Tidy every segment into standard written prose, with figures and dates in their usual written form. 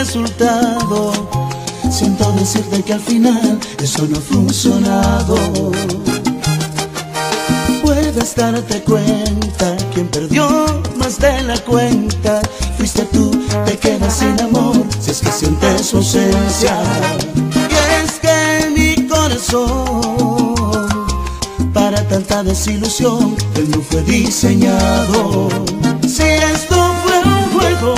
resultado. Siento decirte que al final eso no ha funcionado. Puedes darte cuenta, quien perdió más de la cuenta fuiste tú, te quedas sin amor si es que sientes su ausencia. Y es que mi corazón para tanta desilusión él no fue diseñado. Si esto fue un juego,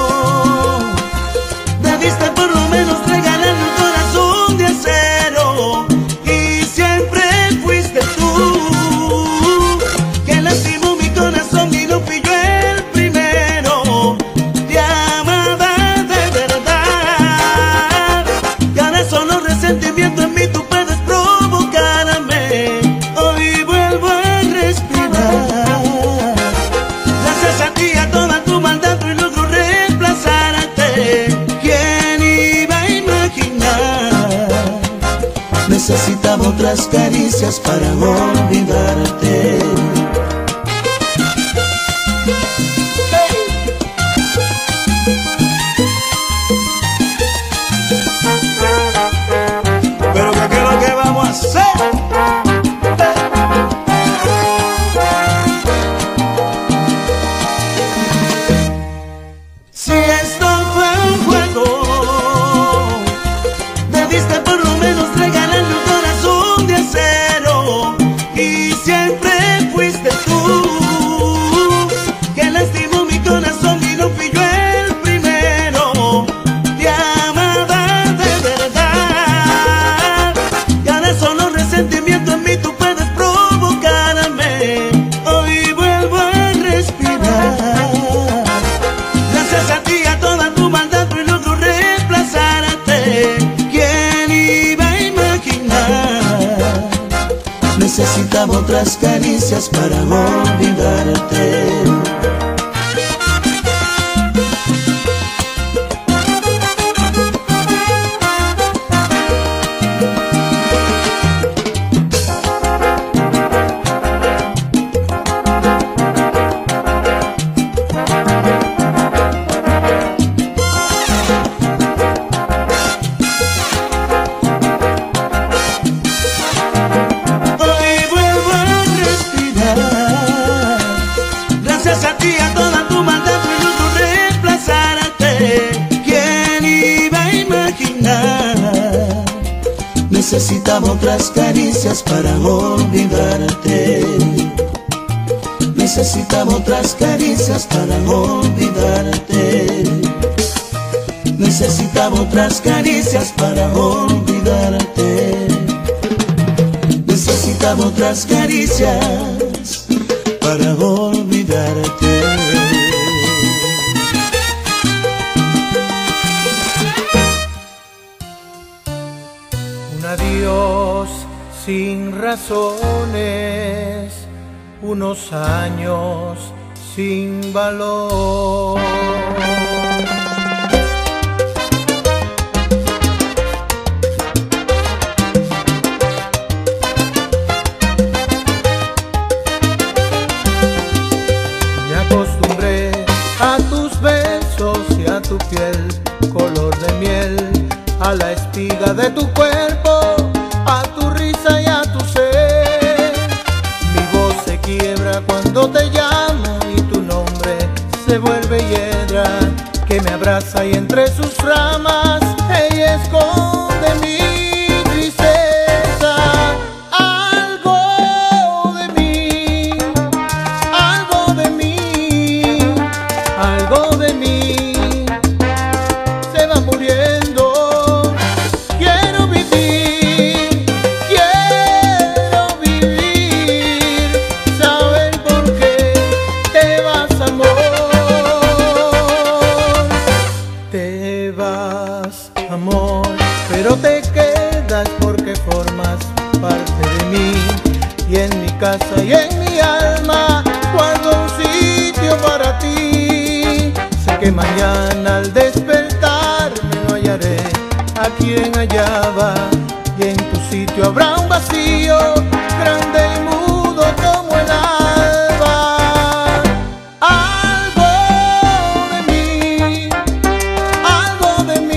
debiste por lo menos regalarme un corazón de acero. Y siempre fuiste tú quien lastimó mi corazón y no fui yo el primero. Te amaba de verdad y ahora solo resentimiento en mí tú puedes provocarme. Hoy vuelvo a respirar gracias a ti, a toda tu maldad y logro reemplazarte. ¿Quién iba a imaginar? Necesitaba otras caricias para olvidarte. Pero ¿qué es lo que vamos a hacer? Si esto fue un juego, debiste por lo menos regalarme un corazón de acero. Y siempre fuiste tú quien lastimó mi corazón y no fui yo el primero. Te amaba de verdad y ahora solo resentimiento en mí tú puedes provocarme. Hoy vuelvo a respirar gracias a ti, a toda tu maldad y logro reemplazarte. ¿Quién iba a imaginar? Necesitaba otras caricias para olvidarte. Hoy vuelvo a respirar gracias a ti, a toda tu maldad y logro reemplazarte. ¿Quién iba a imaginar? Necesitaba otras caricias para olvidarte. Necesitaba otras caricias para olvidarte. Necesitaba otras caricias para olvidarte. Necesitaba otras caricias para olvidarte. Un adiós sin razones, unos años sin valor. Me acostumbré a tus besos y a tu piel color de miel, a la espiga de tu cuerpo, a tu risa y a tu ser. Mi voz se quiebra cuando te llamo y tu nombre se vuelve hiedra que me abraza y entre sus ramas ella esconde mi tristeza. Algo de mí, algo de mí, algo de mí se va muriendo. Quiero vivir, saber por qué te vas, amor. Te vas, amor, pero te quedas porque formas parte de mí. Y en mi casa y en mi alma guardo un sitio para ti. Sé que mañana al despertarme no hallaré a quien hallaba, y en tu sitio habrá un vacío grande y mudo como el alba. Algo de mí, algo de mí,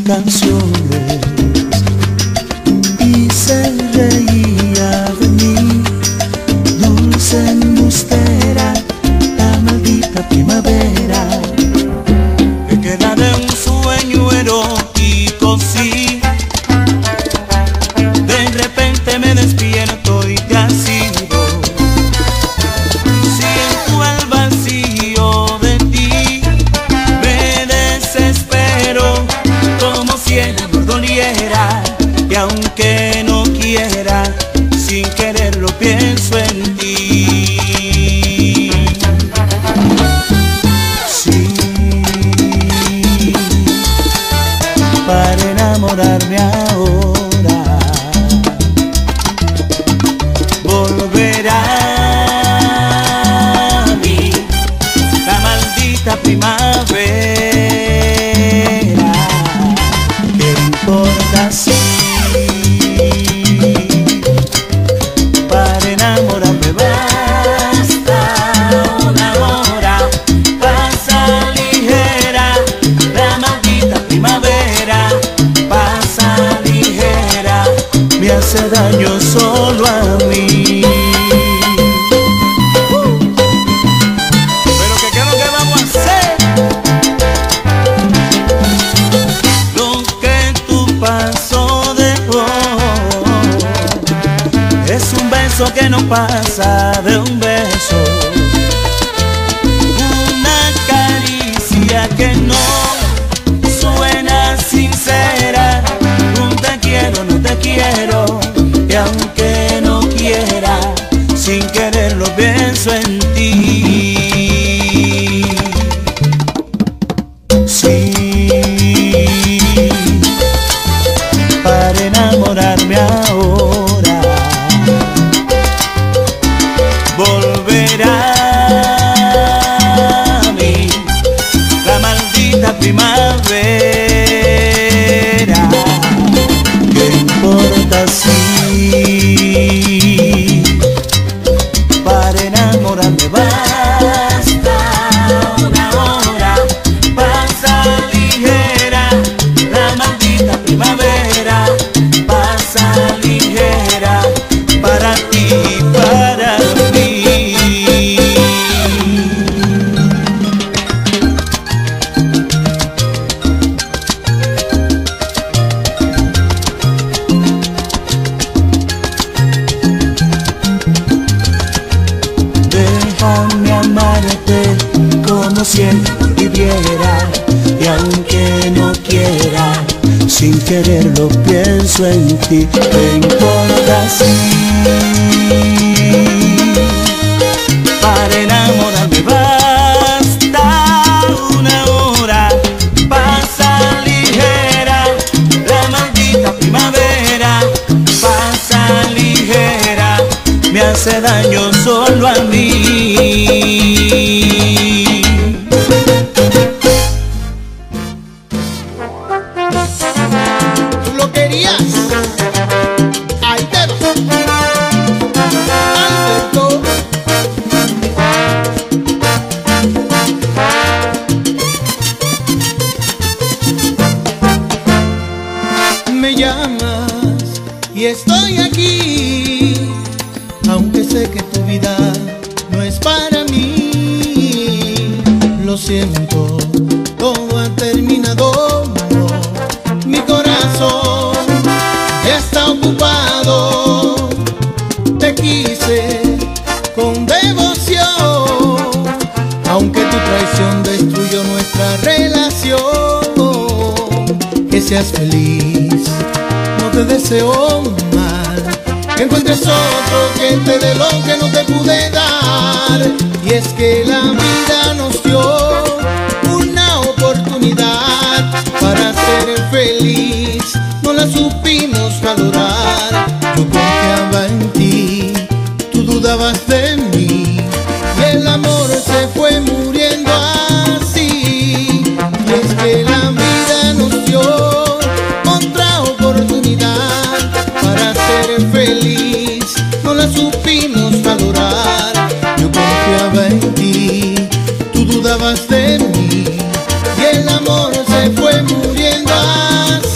canciones y se reía de mí. Dulce embustera, la maldita primavera, me queda de un sueño erótico, sí. De repente me despierto y te has ido. Siento el vacío de ti, me desespero como si el amor doliera. Y aunque no quiera, sin quererlo pienso en ti. Sí, para enamorarme ahora, volverá a mí la maldita primavera. ¿Qué importa si para enamorarme basta una hora? Pasa ligera la maldita primavera, pasa ligera, me hace daño solo a mí. Pero ¿qué es lo que vamos a hacer? Lo que tu paso dejó es un beso que no pasa de un beso, una caricia que no suena sincera, un te quiero, no te quiero, y aunque no quiera, sin quererlo pienso en ti. Sí, para enamorarme ahora, volverá a mí la maldita primavera. ¿Qué importa si para enamorarme basta una hora? Pasa ligera la maldita primavera, pasa ligera para ti, para mí. Déjame amarte como siempre viviera, y aunque no quiera, sin quererlo pienso en ti. ¿Qué importa si para enamorarme basta una hora? Pasa ligera la maldita primavera, pasa ligera, me hace daño solo a mí. Tú lo querías, ahí te va, Alberto. Me llamas y estoy aquí, aunque sé que tu vida no es para mí. Lo siento, todo ha terminado, no. Mi corazón ya está ocupado. Te quise con devoción, aunque tu traición destruyó nuestra relación. Que seas feliz, no te deseo mal, que encuentres otro que te dé lo que no te pude dar. Y es que la vida nos dio una oportunidad para ser feliz, no la supimos valorar. Yo confiaba en ti, tú dudabas de mí, y el amor se fue muriendo así. Y es que la vida nos dio otra oportunidad para ser feliz, no la supimos valorar. Yo confiaba en ti, tú dudabas de mí, y el amor se fue muriendo así.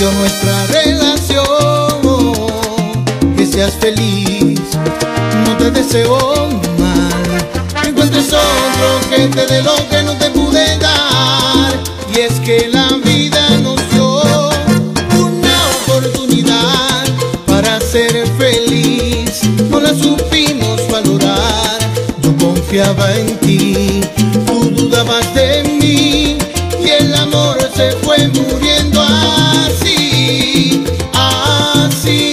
Deseo nuestra relación, que seas feliz, no te deseo mal, que encuentres otro que te dé lo que no te pude dar. Y es que la vida nos dio una oportunidad para ser feliz, no la supimos valorar. Yo confiaba en ti, tú dudabas de mí, y el amor se fue muriendo así, así.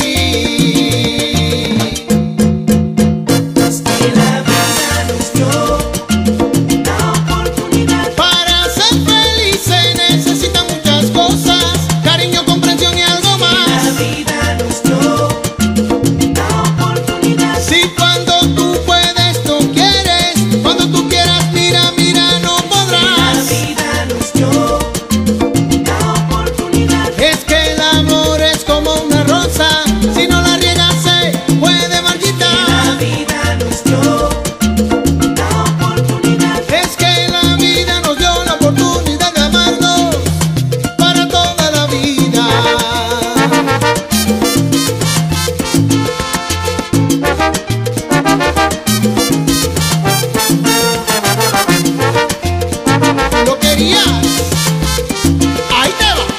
Es que la vida nos dio una oportunidad. Para ser feliz se necesitan muchas cosas, cariño, comprensión y algo más. La vida nos dio una oportunidad. Si cuando tú puedes no quieres, cuando tú quieras mira, mira, no podrás. La vida nos dio una oportunidad. Es que el amor es como una rosa, si no la riegas se puede marchitar. La vida nos dio una oportunidad. Es que la vida nos dio la oportunidad de amarnos para toda la vida. ¿Lo querías? Ahí te va.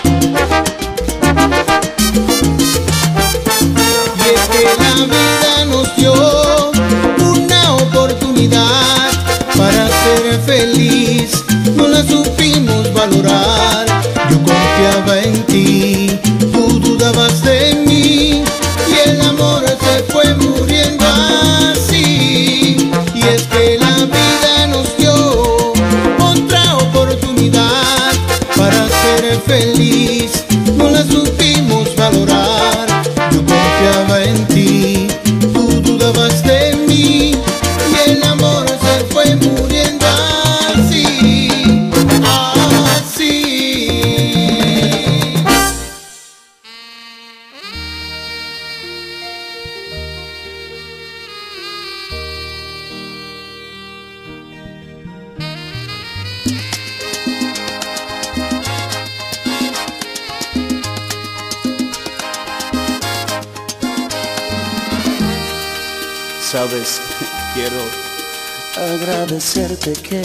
Y es que la vida nos dio una oportunidad para ser feliz, no la supimos valorar. Yo confiaba en ti, tú dudabas de mí, y el amor se fue muriendo así. Y es que la vida nos dio otra oportunidad para ser feliz, no la supimos valorar. Yo confiaba en ti, tú dudabas de mí, y el amor se fue muriendo así, así. Sabes, quiero agradecerte que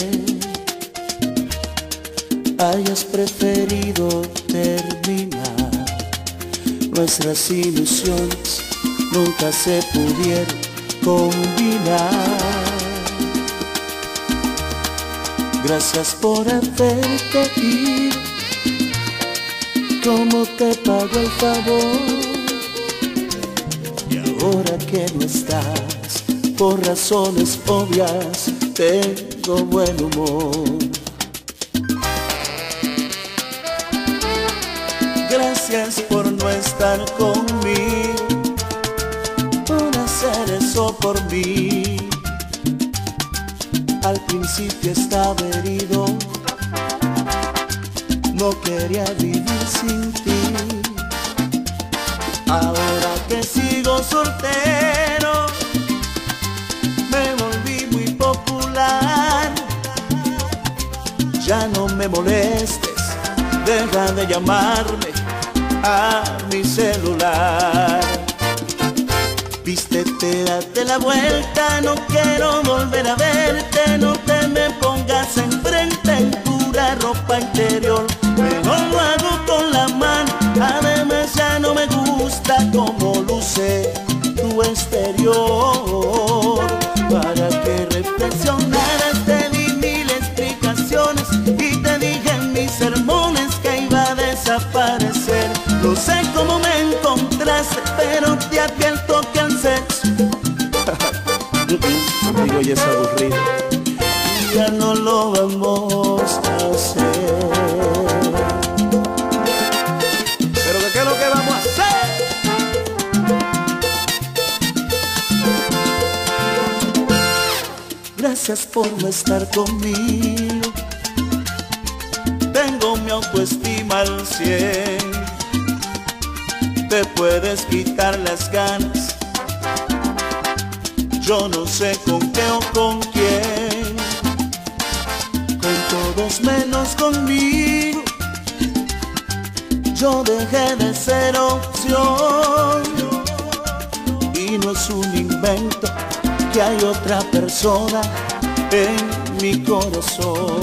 hayas preferido terminar. Nuestras ilusiones nunca se pudieron combinar. Gracias por haberte ido. ¿Cómo te pago el favor? Y ahora que no estás, por razones obvias, tengo buen humor. Gracias por no estar conmigo, por hacer eso por mí. Al principio estaba herido, no quería vivir sin ti. Ahora que sigo soltero, me volví muy popular. Ya no me molestes, deja de llamarme a mi celular. Vístete, date la vuelta, no quiero volver a verte. No te me pongas enfrente en pura ropa interior. Mejor lo hago con la mano, además ya no me gusta cómo luce tu exterior. Para que reflexionaras te di mil explicaciones y te dije en mis sermones que iba a desaparecer. No sé cómo me encontraste, pero te advierto que el sexo conmigo ya es aburrido, ya no lo vamos a hacer. Pero ¿qué es lo que vamos a hacer? Gracias por no estar conmigo, tengo mi autoestima al 100. Te puedes quitar las ganas, yo no sé con qué o con quién, con todos menos conmigo. yo dejé de ser opción. Y no es un invento que hay otra persona en mi corazón.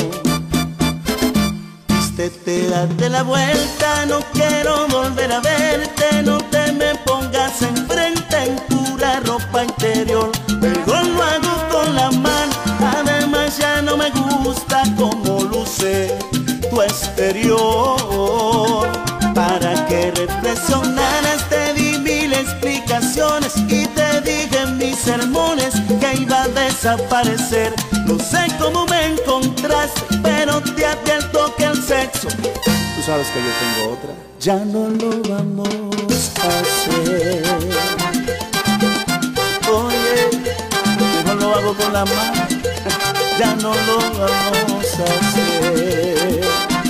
Vístete, date la vuelta, no quiero volver a verte. No te me pongas enfrente en pura ropa interior. Pero lo hago con la mano, además ya no me gusta cómo luce tu exterior. Para que reflexionaras te di mil explicaciones y te dije en mis sermones que iba a desaparecer. No sé cómo me encontraste, pero te advierto que el sexo, tú sabes que yo tengo otra, ya no lo vamos a hacer. Oye, yo no lo hago con la mano, ya no lo vamos a hacer.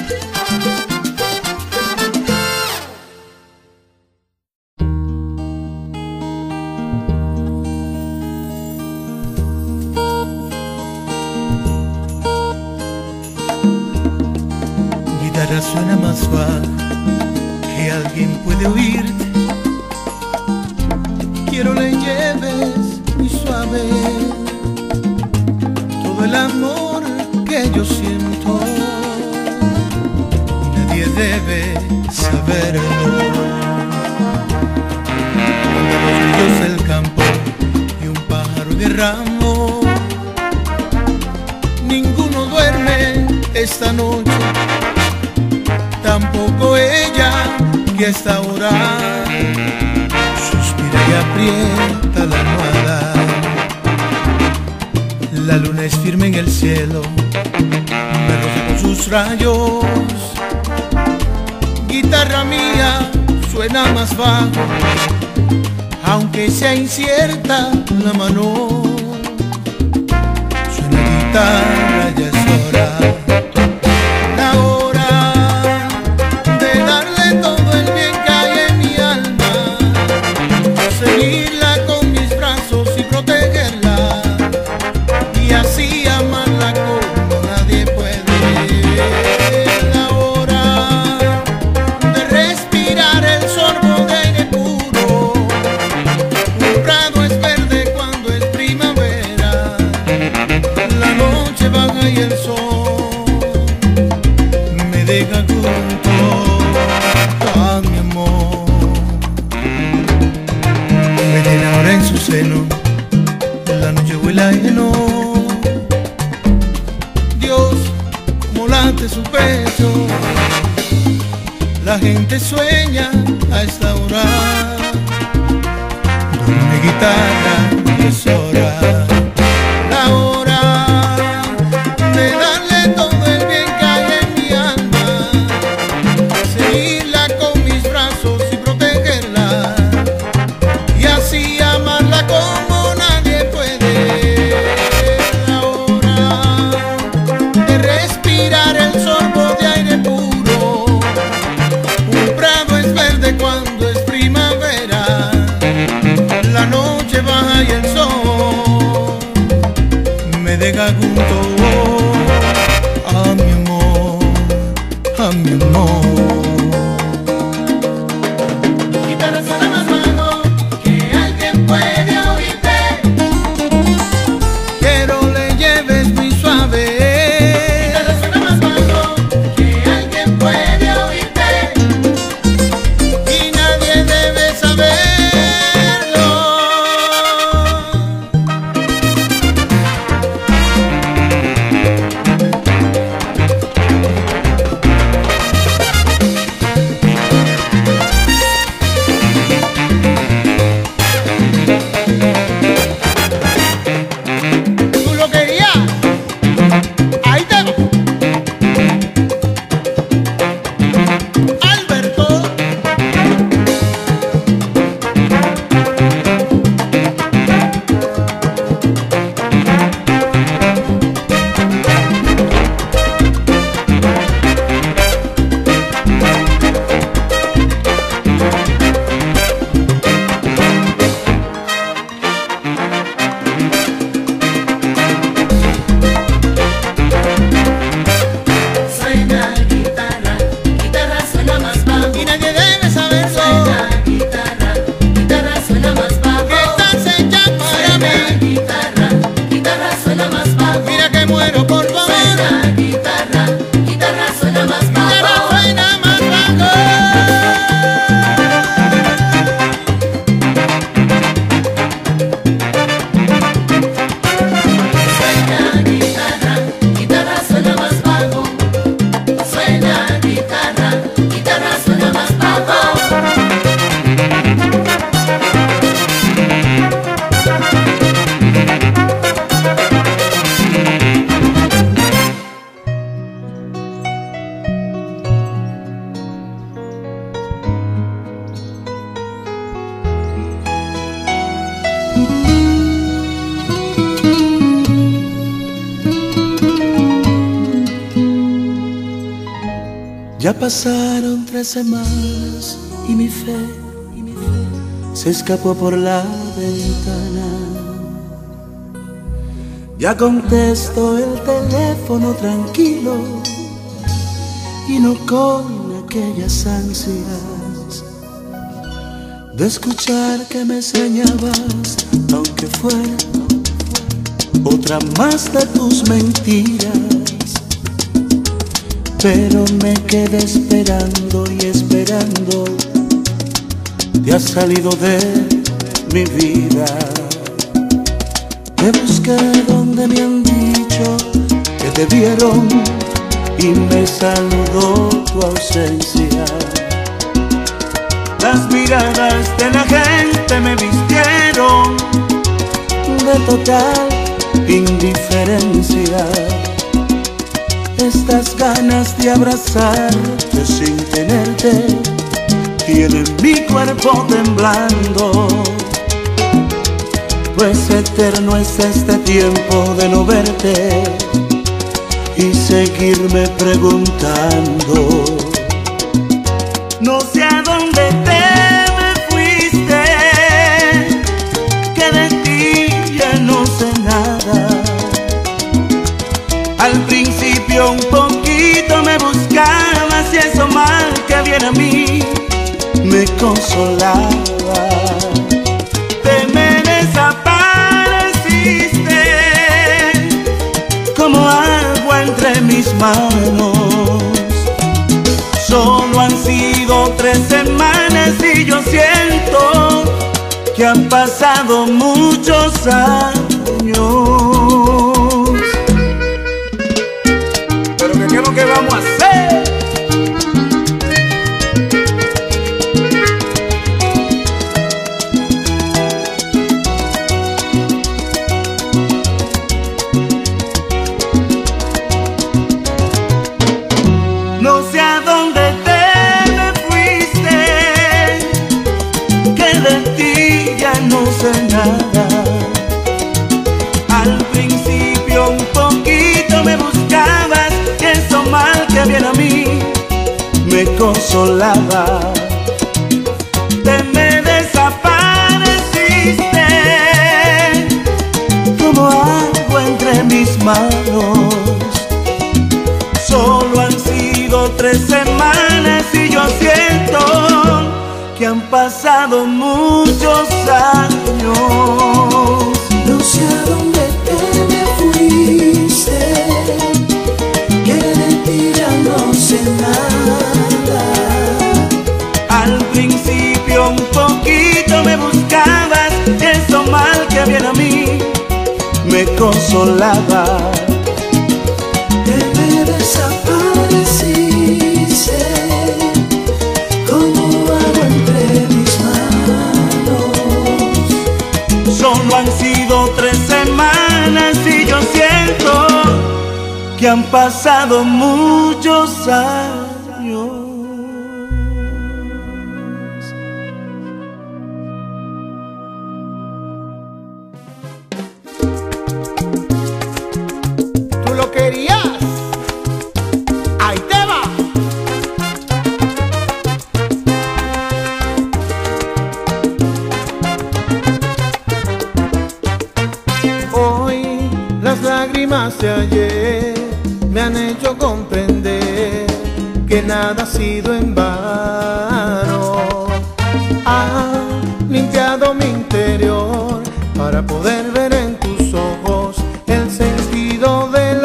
Suena más suave que alguien puede oírte. Quiero le lleves muy suave todo el amor que yo siento. Y nadie debe saberlo. Cuando los grillos del campo y un pájaro de ramo, ninguno duerme esta noche, tampoco ella, que a esta hora suspira y aprieta la almohada. La luna es firme en el cielo, me roza con sus rayos. Guitarra mía suena más bajo, aunque sea incierta la mano. Suena guitarra, ya es hora. Seguirla con mis brazos y protegerla, y así amarla como nadie puede. La hora de respirar el sorbo de aire puro. Un prado es verde cuando es primavera. La noche baja y el sol me deja junto a mi amor. Ahora en su seno, la noche vuela heno. Dios, como late su pecho. La gente sueña a esta hora. Duerme guitarra y es hora. La hora de darle todo el bien que hay en mi alma. Seguirla con mis brazos y protegerla, y así amarla como nadie puede. La hora de respirar el sorbo de aire puro. Un prado es verde cuando es primavera. La noche baja y el sol me deja junto a mi amor, a mi amor. Ya pasaron 3 semanas y mi fe se escapó por la ventana. Ya contesto el teléfono tranquilo y no con aquellas ansias de escuchar que me extrañabas, aunque fuera otra más de tus mentiras. Pero me quedé esperando y esperando. Te has salido de mi vida. Te busqué donde me han dicho que te vieron y me saludó tu ausencia. Las miradas de la gente me vistieron de total indiferencia. Estas ganas de abrazarte sin tenerte tienen mi cuerpo temblando. Pues eterno es este tiempo de no verte y seguirme preguntando. No sé a dónde te me fuiste, que de ti ya no sé nada. Al principio un poquito me buscabas y eso mal que viene a mí me consolaba. Te me desapareciste como agua entre mis manos. Solo han sido 3 semanas y yo siento que han pasado muchos años. Pero ¿qué es lo que vamos a hacer? No sé a dónde te me fuiste, que de ti ya no sé nada. Al principio un poquito me buscabas y eso mal que viene a mí me consolaba. Te me desapareciste como agua entre mis manos. Solo han sido 3 semanas y yo siento que han pasado muchos años. No sé a dónde te me fuiste, que de ti ya no sé nada. Al principio un poquito me buscabas, eso mal que viene a mí me consolaba. Te me desapareciste como agua entre mis manos. Solo han sido 3 semanas y yo siento que han pasado muchos años. Tú lo querías, ahí te va. Hoy las lágrimas de ayer me han hecho comprender que nada ha sido en vano. Ha limpiado mi interior para poder ver en tus ojos el sentido del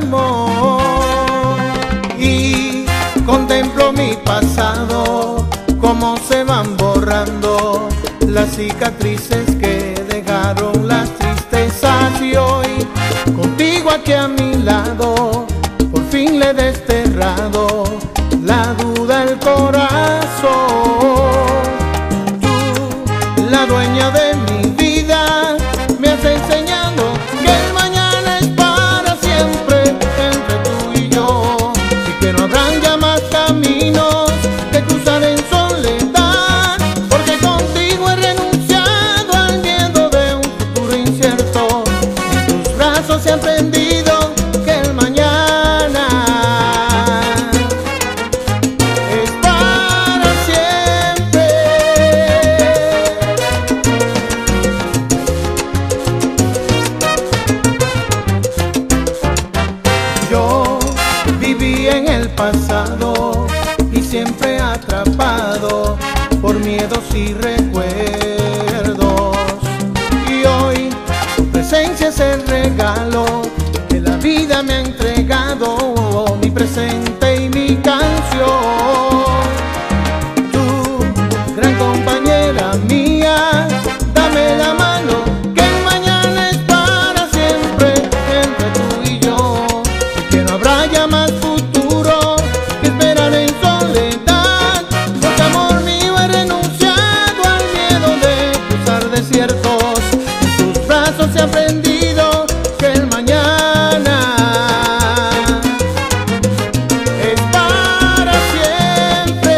amor. Y contemplo mi pasado, cómo se van borrando las cicatrices que dejaron las tristezas. Y hoy, contigo aquí a mi lado, por fin le he desterrado la duda al corazón. Tú, la dueña de mi vida, me has enseñado que el mañana es para siempre entre tú y yo, y que no habrán ya más caminos que cruzar en soledad, porque contigo he renunciado al miedo de un futuro incierto. En tus brazos he aprendido que el mañana siempre atrapado por miedos y recuerdos. Y hoy tu presencia es el regalo que la vida me ha entregado, mi presente y mi canción. Tú, gran compañera mía, dame la mano, que el mañana es para siempre entre tú y yo, y que no habrá ya más futuro que esperar en soledad, porque amor mío he renunciado al miedo de cruzar desiertos. En tus brazos he aprendido que el mañana es para siempre.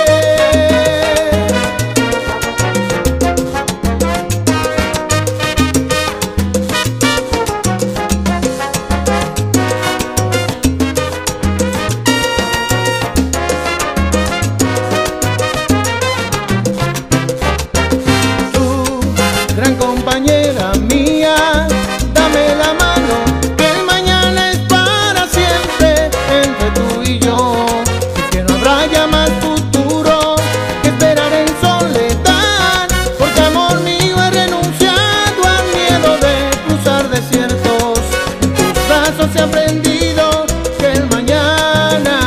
Tú, gran compañera mía, dame la mano, que el mañana es para siempre entre tú y yo, y que no habrá ya más futuro que esperar en soledad, porque amor mío he renunciado al miedo de cruzar desiertos. En tus brazos he aprendido que el mañana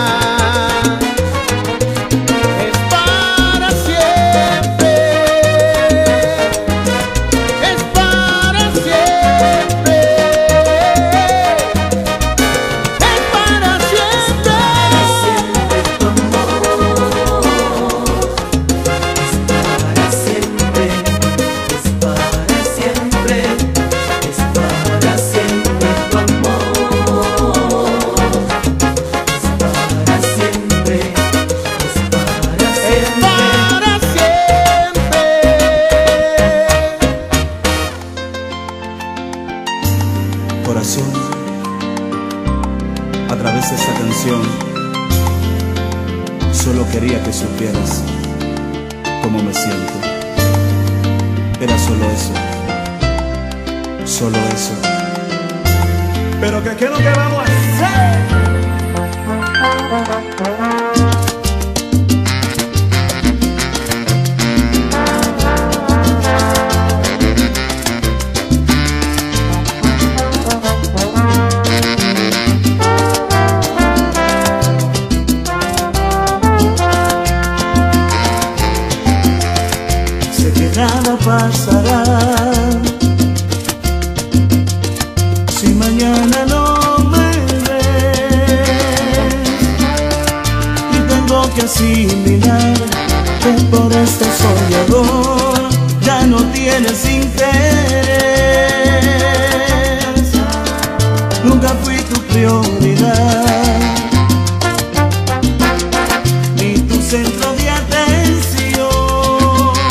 es para siempre, es para siempre, es para siempre. Tu amor es para siempre, es para siempre, es para siempre. Tu amor es para siempre, es para Es siempre. para siempre. Corazón, a través de esta canción, solo quería que supieras cómo me siento. Era solo eso, solo eso. Pero ¿qué es lo que vamos a hacer? Sé que nada pasará si mañana no me ves, y tengo que asimilar que por este soñador ya no tienes interés. Nunca fui tu prioridad ni tu centro de atención,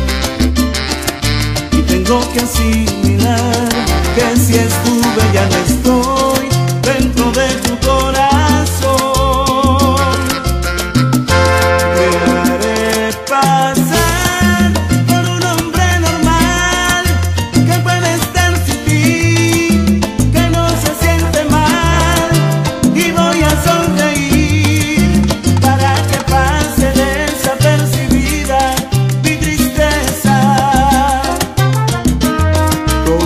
y tengo que asimilar que si estuve ya no estoy dentro de tu corazón. Te haré pasar por un hombre normal que puede estar sin ti, que no se siente mal, y voy a sonreír para que pase desapercibida mi tristeza. Con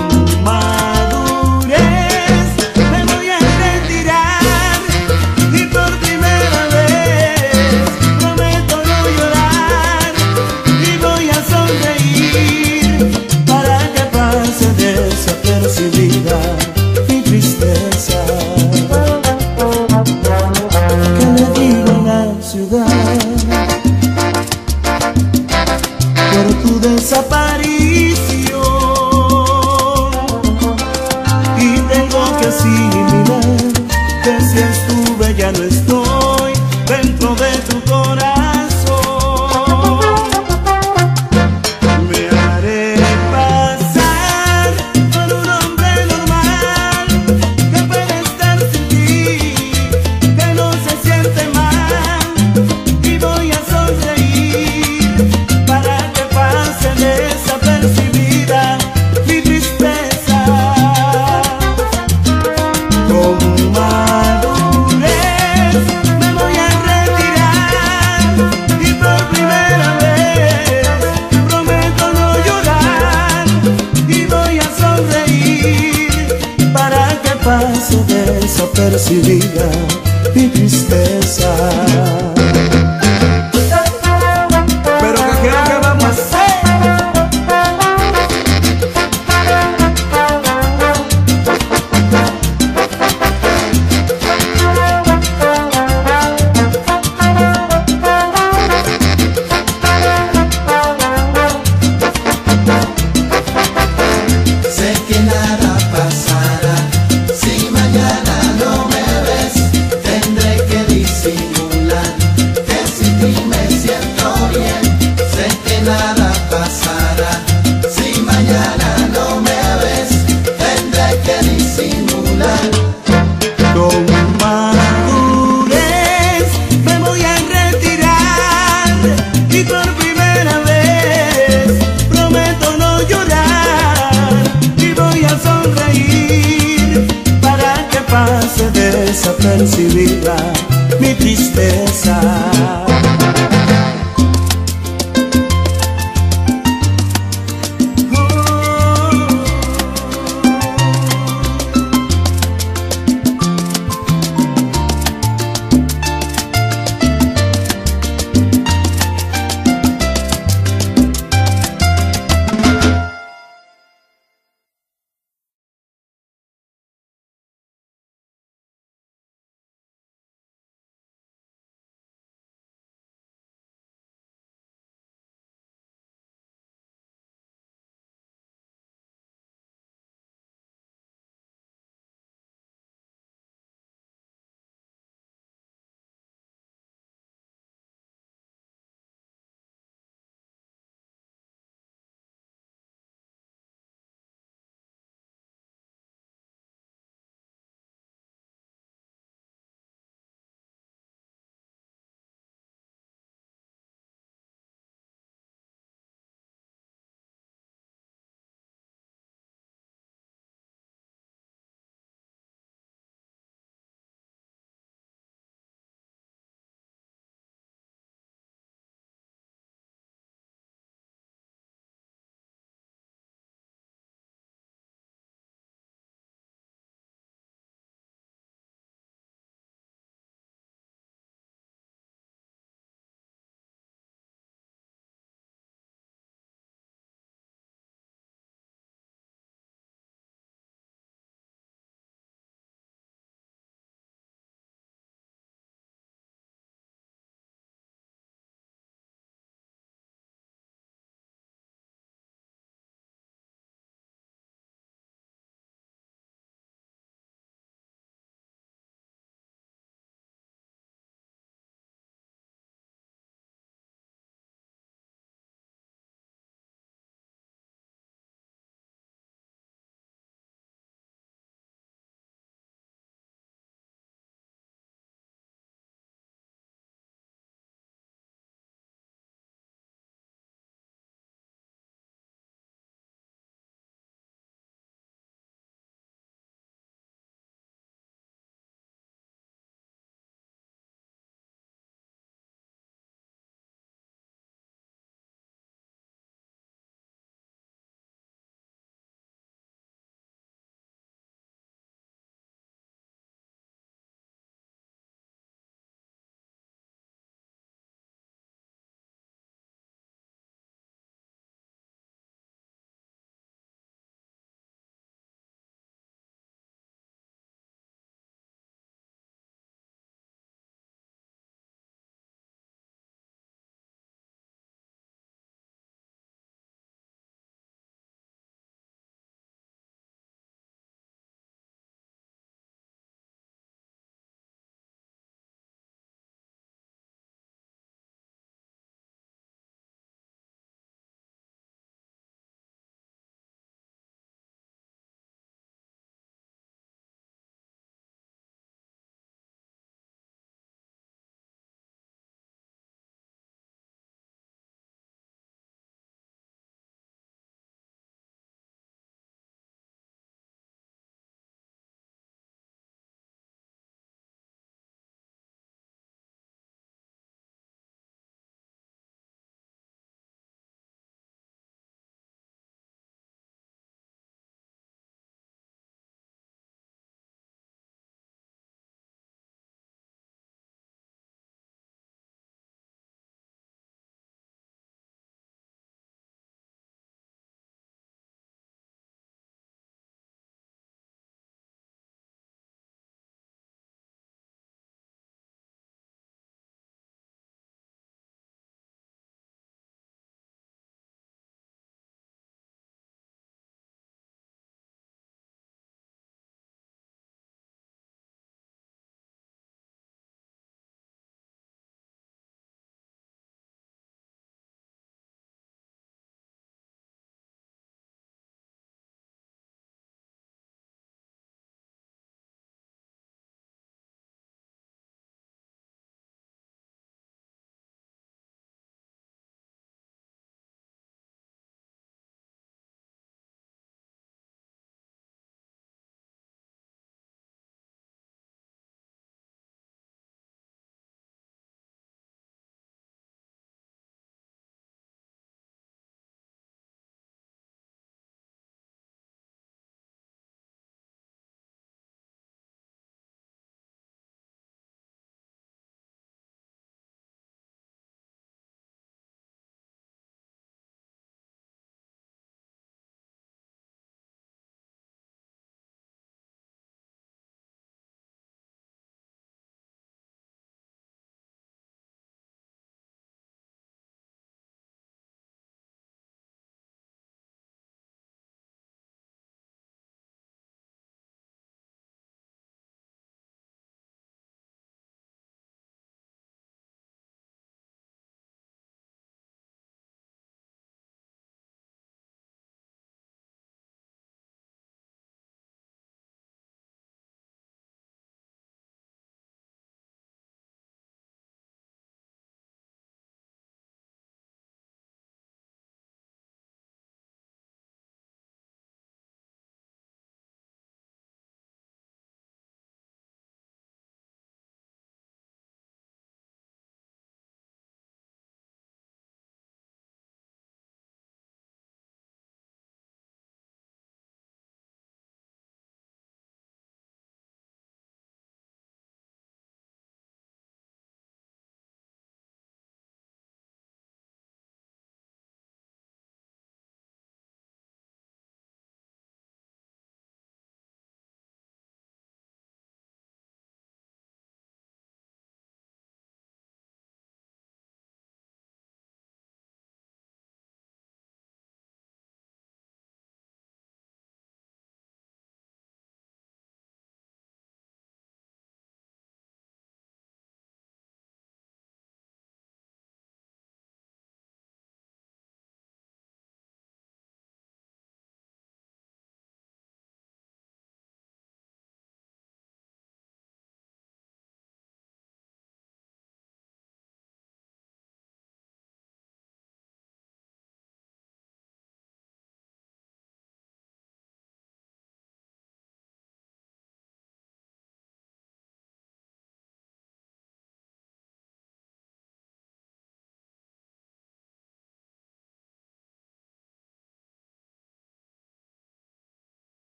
madurez me voy a retirar, y por primera vez prometo no llorar, y voy a sonreír para que pase desapercibida mi tristeza. ¿Qué le digo a la ciudad por tu desaparición? Y tengo que asimilar que si estuve ya no estoy dentro de tu corazón. Me haré pasar por un hombre normal que puede estar sin ti, que no se siente mal, y y me siento bien. Sé que nada pasará. Si mañana no me ves, tendré que disimular. Con madurez me voy a retirar y por primera vez prometo no llorar y voy a sonreír para que pase desapercibida mi tristeza.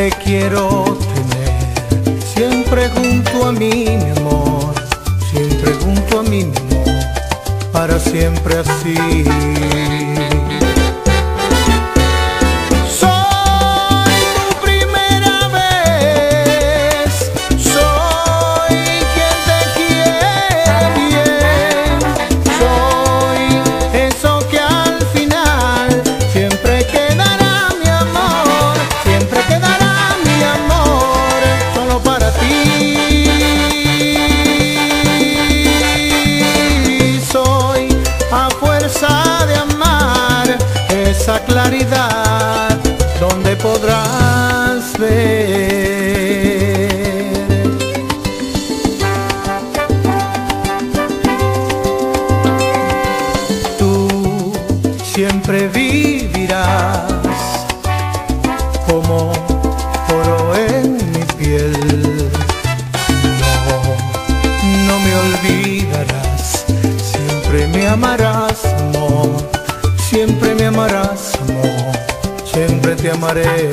Te quiero tener siempre junto a mí, mi amor, siempre junto a mí, mi amor, para siempre así. Esa claridad donde podrás ver tú siempre vivirás como oro en mi piel. No me olvidarás, siempre me amarás, amor. Siempre me amarás, amor, siempre te amaré.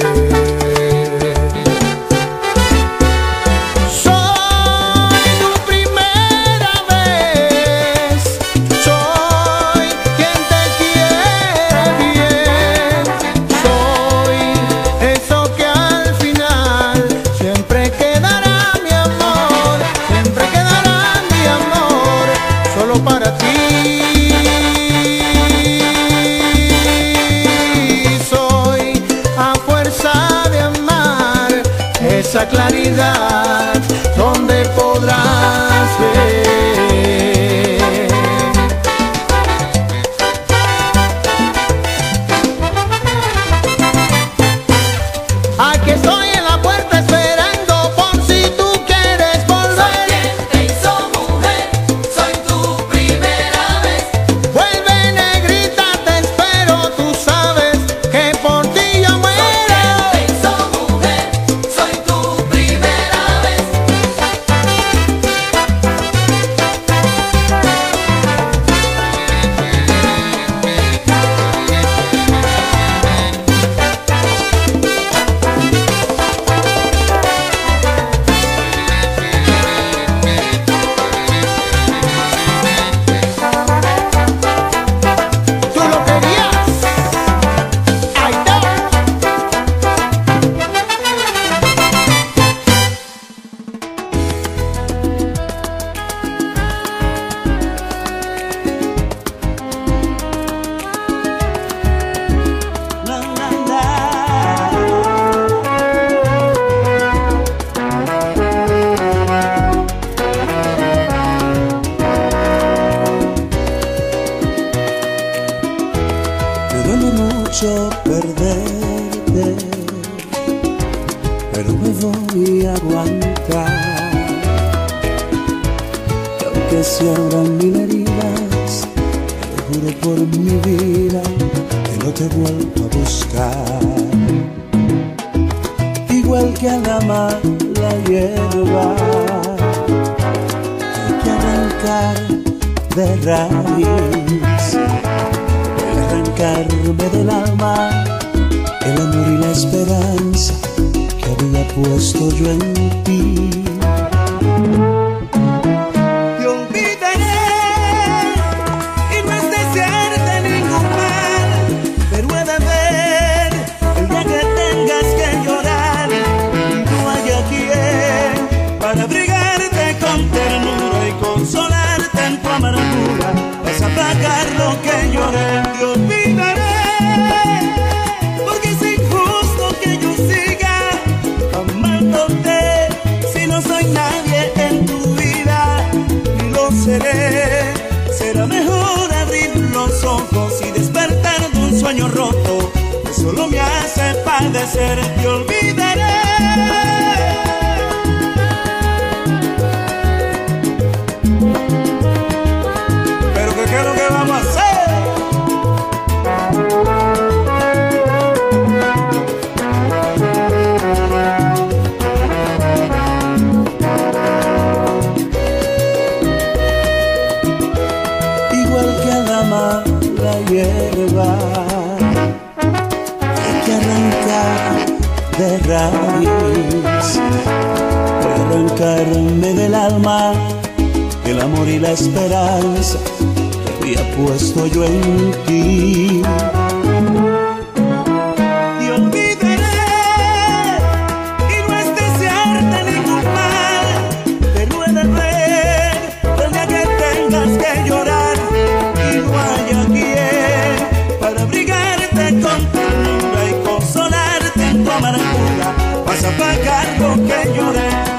Soy tu primera vez, soy quien te quiere bien, soy eso que al final siempre quedará mi amor, siempre quedará mi amor, solo para ti. Esa claridad donde podrás ver. Aquí estoy en la puerta esperando por si tú quieres volver. Soy quien te hizo mujer, soy tu primera vez. Vuelve, negrita, te espero, tú sabes que por ti yo muero. Perderte, pero me voy a aguantar. Y aunque se abran mil heridas, te juro por mi vida que no te vuelvo a buscar. Igual que a la mala hierba, hay que arrancar de raíz. Arrancarme del alma el amor y la esperanza que había puesto yo en ti. Te olvidaré y no es desearte ningún mal, pero he de ver el día que tengas que llorar y no haya quien para abrigarte con ternura y consolarte en tu amargura. Vas a pagar lo que lloré. Te olvidaré, porque es injusto que yo siga amándote si no soy nadie en tu vida, ni lo seré. Será mejor abrir los ojos y despertar de un sueño roto que solo me hace padecer. Te olvidaré. ¿Qué es lo que vamos a hacer? Igual que a la mala hierba, hay que arrancar de Voy a arrancarme del alma el amor y la esperanza que había puesto yo en ti. Y olvidaré y no es desearte ningún mal, pero he de ver el día que tengas que llorar y no haya quien para abrigarte con ternura y consolarte en tu amargura. Vas a pagar lo que lloré.